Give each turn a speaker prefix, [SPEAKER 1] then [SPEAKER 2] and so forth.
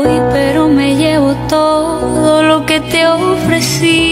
[SPEAKER 1] voy, pero me llevo todo lo que te ofrecí.